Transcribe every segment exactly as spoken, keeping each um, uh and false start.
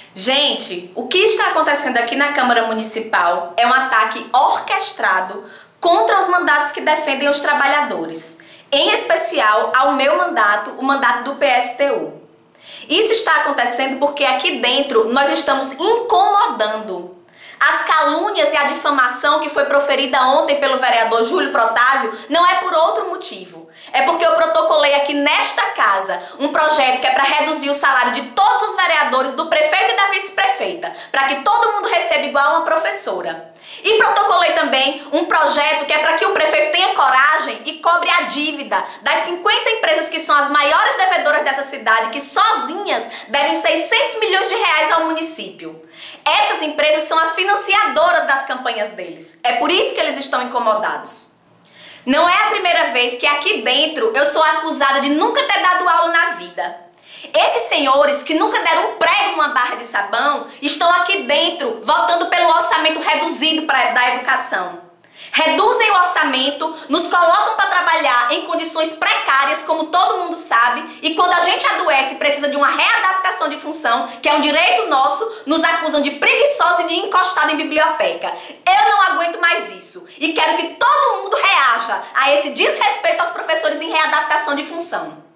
Gente, o que está acontecendo aqui na Câmara Municipal é um ataque orquestrado contra os mandatos que defendem os trabalhadores, em especial ao meu mandato, o mandato do P S T U. Isso está acontecendo porque aqui dentro nós estamos incomodando. As calúnias e a difamação que foi proferida ontem pelo vereador Júlio Protásio não é por outro motivo. É porque eu protocolei aqui nesta casa um projeto que é para reduzir o salário de todos os vereadores, do prefeito e da vice-prefeita, para que todo mundo receba igual a uma professora. E protocolei também um projeto que é para que o prefeito tenha coragem e cobre a dívida das cinquenta empresas que são as maiores devedoras dessa cidade, que sozinhas devem seiscentos milhões de reais ao município. Essas empresas são as financiadoras das campanhas deles. É por isso que eles estão incomodados. Não é a primeira vez que aqui dentro eu sou acusada de nunca ter dado aula na vida. Esses senhores que nunca deram um prego numa barra de sabão estão aqui dentro votando pelo orçamento reduzido pra, da educação. Reduzem o orçamento, nos colocam para trabalhar em condições precárias, como todo mundo sabe, e quando a gente adoece e precisa de uma readaptação de função, que é um direito nosso, nos acusam de preguiçoso e de encostado em biblioteca. Eu não aguento mais isso e quero que todo mundo reaja a esse desrespeito aos professores em readaptação de função.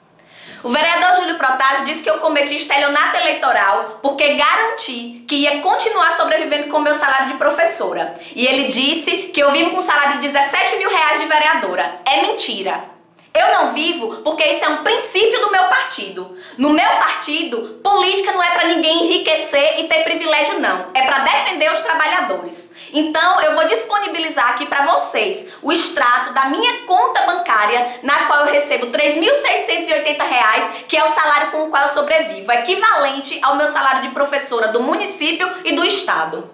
O vereador Júlio Protásio disse que eu cometi estelionato eleitoral porque garanti que ia continuar sobrevivendo com o meu salário de professora. E ele disse que eu vivo com um salário de dezessete mil reais de vereadora. É mentira. Eu não vivo porque isso é um princípio do meu partido. No meu partido, política não é para ninguém enriquecer e ter privilégio, não. É para defender os trabalhadores. Então, eu vou disponibilizar aqui para vocês o extrato da minha conta bancária, na qual eu recebo três mil seiscentos e oitenta reais, que é o salário com o qual eu sobrevivo, equivalente ao meu salário de professora do município e do estado.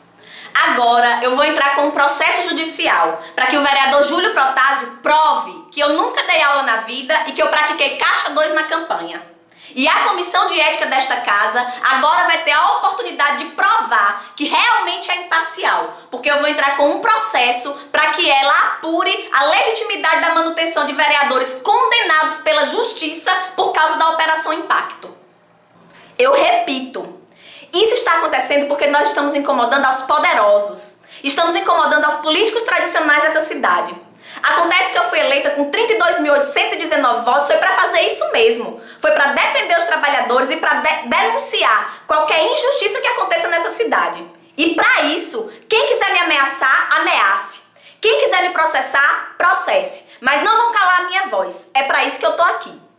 Agora eu vou entrar com um processo judicial para que o vereador Júlio Protásio prove que eu nunca dei aula na vida e que eu pratiquei caixa dois na campanha. E a comissão de ética desta casa agora vai ter a oportunidade de provar que realmente é imparcial, porque eu vou entrar com um processo para que ela apure a legitimidade da manutenção de vereadores condenados pela justiça por causa da Operação Impacto. Eu repito, isso está acontecendo porque nós estamos incomodando aos poderosos, estamos incomodando aos políticos tradicionais dessa cidade. Acontece que eu fui eleita com trinta e dois mil oitocentos e dezenove votos, foi para fazer isso mesmo. Foi para defender os trabalhadores e para de denunciar qualquer injustiça que aconteça nessa cidade. E para isso, quem quiser me ameaçar, ameace. Quem quiser me processar, processe. Mas não vão calar a minha voz. É para isso que eu tô aqui.